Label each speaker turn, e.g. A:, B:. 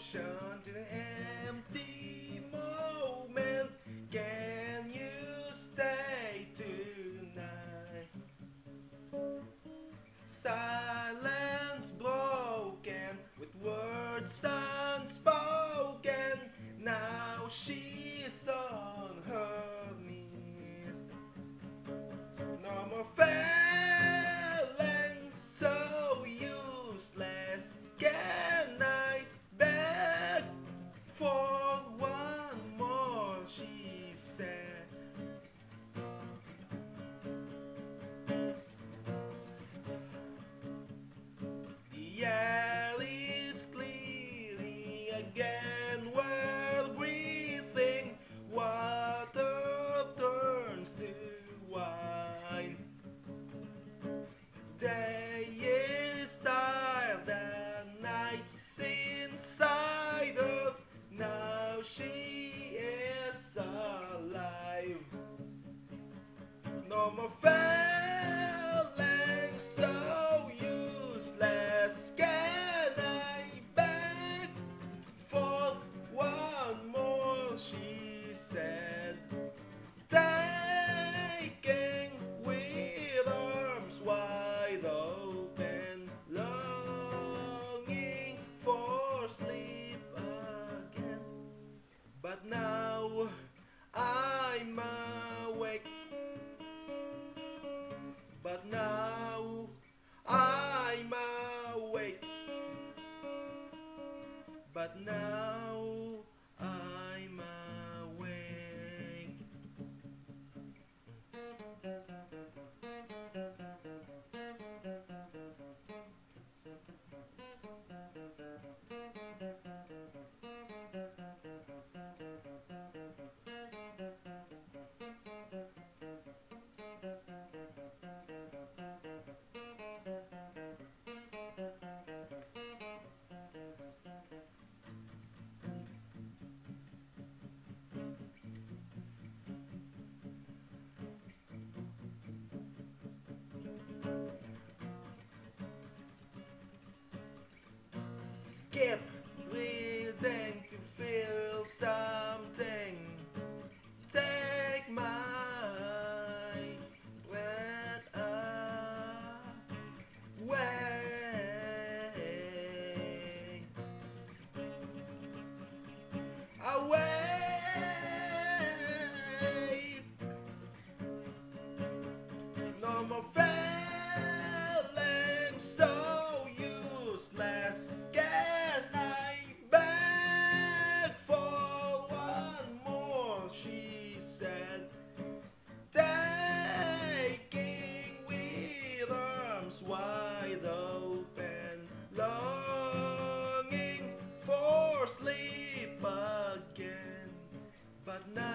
A: ocean to the empty moment. Can you stay tonight? Silence broken with words unspoken. Now she's on her knees. No more feeling so useless. Can I beg for one more? She said. The air is clearing again. We're breathing. Water turns to wine. Day is tired and night's inside her. Now she is alive. No more feeling so useless. Can I beg for one more? She said, taking with arms wide open, longing for sleep again. But now I'm awake. But now I'm awake. But now I'm awake. Keep breathing to feel something. Take my breath away. Away. No more feeling so useless. Can I beg for one more? She said, taking with arms wide open, longing for sleep again. But now